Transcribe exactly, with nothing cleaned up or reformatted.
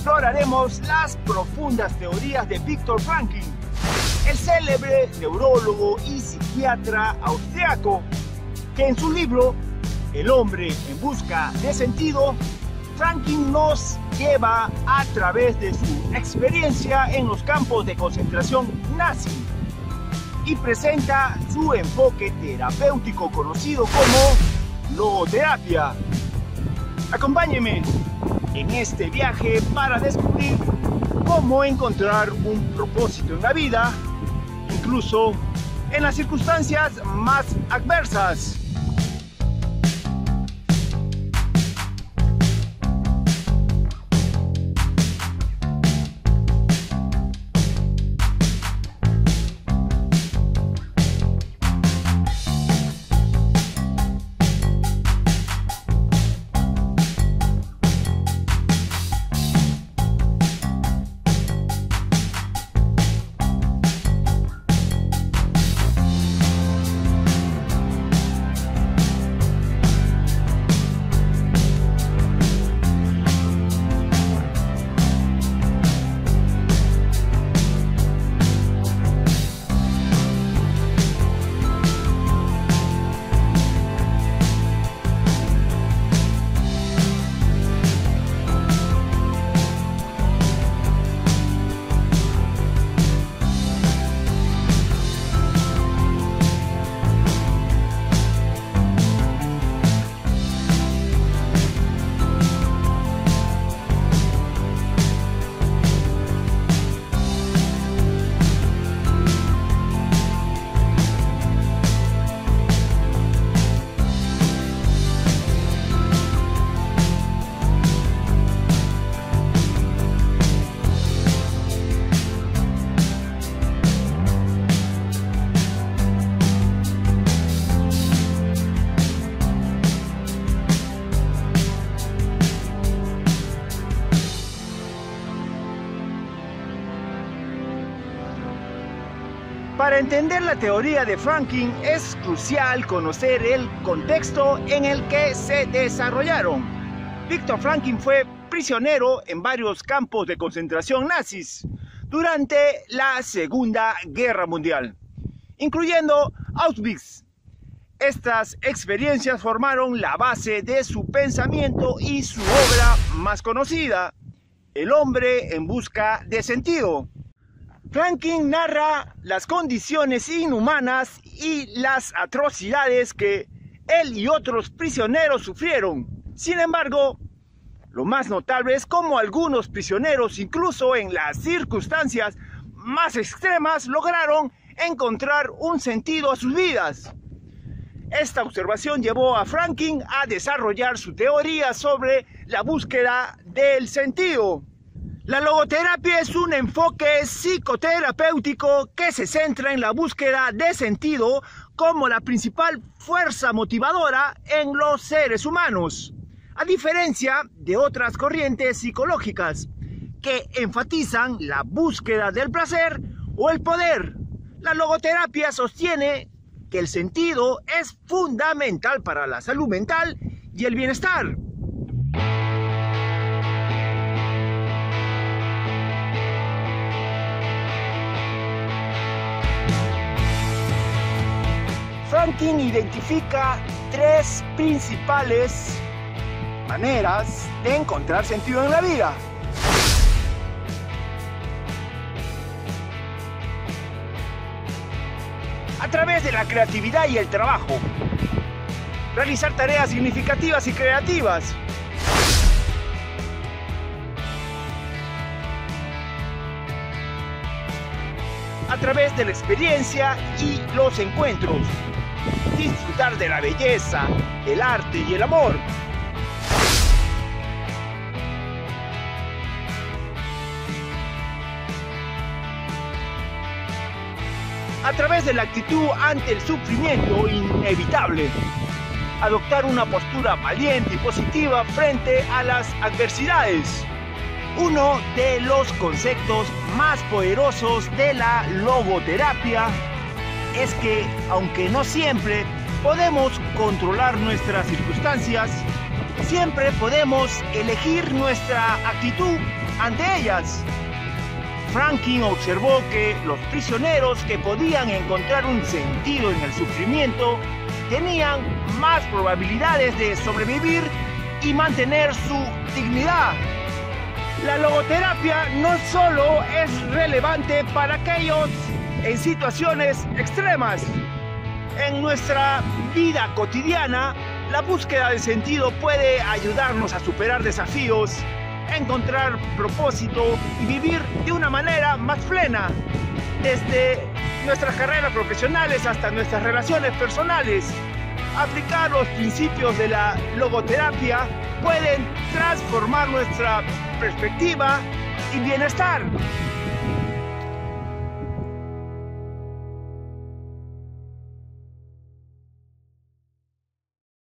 exploraremos las profundas teorías de Viktor Frankl, el célebre neurólogo y psiquiatra austriaco, que en su libro El hombre en busca de sentido, Frankl nos lleva a través de su experiencia en los campos de concentración nazi y presenta su enfoque terapéutico conocido como logoterapia. Acompáñenme en este viaje para descubrir cómo encontrar un propósito en la vida, incluso en las circunstancias más adversas. Para entender la teoría de Frankl es crucial conocer el contexto en el que se desarrollaron. Viktor Frankl fue prisionero en varios campos de concentración nazis durante la Segunda Guerra Mundial, incluyendo Auschwitz. Estas experiencias formaron la base de su pensamiento y su obra más conocida, El hombre en busca de sentido. Frankl narra las condiciones inhumanas y las atrocidades que él y otros prisioneros sufrieron. Sin embargo, lo más notable es cómo algunos prisioneros, incluso en las circunstancias más extremas, lograron encontrar un sentido a sus vidas. Esta observación llevó a Frankl a desarrollar su teoría sobre la búsqueda del sentido. La logoterapia es un enfoque psicoterapéutico que se centra en la búsqueda de sentido como la principal fuerza motivadora en los seres humanos, a diferencia de otras corrientes psicológicas que enfatizan la búsqueda del placer o el poder. La logoterapia sostiene que el sentido es fundamental para la salud mental y el bienestar. Frankl identifica tres principales maneras de encontrar sentido en la vida. A través de la creatividad y el trabajo. Realizar tareas significativas y creativas. A través de la experiencia y los encuentros. Disfrutar de la belleza, el arte y el amor. A través de la actitud ante el sufrimiento inevitable. Adoptar una postura valiente y positiva frente a las adversidades. Uno de los conceptos más poderosos de la logoterapia es que, aunque no siempre podemos controlar nuestras circunstancias, siempre podemos elegir nuestra actitud ante ellas. Franklin observó que los prisioneros que podían encontrar un sentido en el sufrimiento tenían más probabilidades de sobrevivir y mantener su dignidad. La logoterapia no solo es relevante para aquellos en situaciones extremas. En nuestra vida cotidiana, la búsqueda de sentido puede ayudarnos a superar desafíos, encontrar propósito y vivir de una manera más plena. Desde nuestras carreras profesionales hasta nuestras relaciones personales, aplicar los principios de la logoterapia pueden transformar nuestra perspectiva y bienestar.